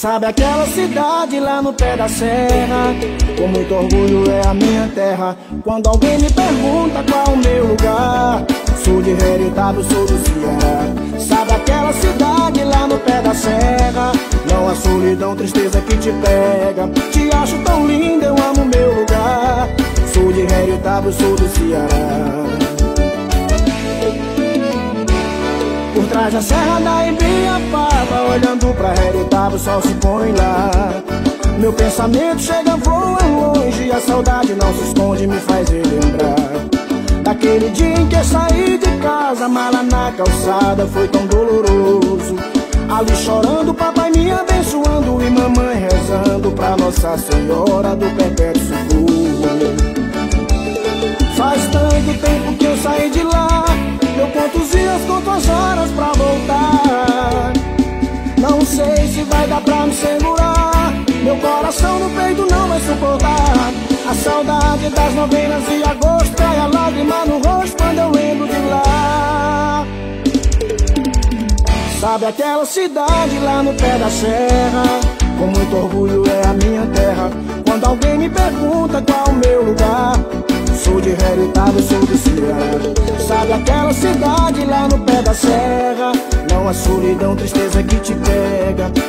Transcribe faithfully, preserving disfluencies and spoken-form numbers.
Sabe aquela cidade lá no pé da serra? Com muito orgulho é a minha terra. Quando alguém me pergunta qual o meu lugar, sou de Heritário, sou do Ceará. Sabe aquela cidade lá no pé da serra? Não há solidão, tristeza que te pega. Te acho tão linda, eu amo meu lugar. Sou de Heritário, sou do Ceará. Por trás da serra da Ibiapaba, olhando pra Heritário, o sol se põe lá. Meu pensamento chega, voa longe, a saudade não se esconde, me faz relembrar daquele dia em que eu saí de casa, mala na calçada, foi tão doloroso. Ali chorando, papai me abençoando e mamãe rezando pra Nossa Senhora do Perpétuo Socorro. Faz tanto tempo que eu saí de lá, eu conto os dias, conto as horas pra voltar. Não sei se vai dar pra me segurar, meu coração no peito não vai suportar. A saudade das novenas de agosto cai a lágrima no rosto quando eu lembro de lá. Sabe aquela cidade lá no pé da serra? Com muito orgulho é a minha terra. Quando alguém me pergunta qual o meu lugar, sou de Heritário, sou do Ceará. Sabe aquela cidade lá no pé da serra? Não há solidão, tristeza que te pega.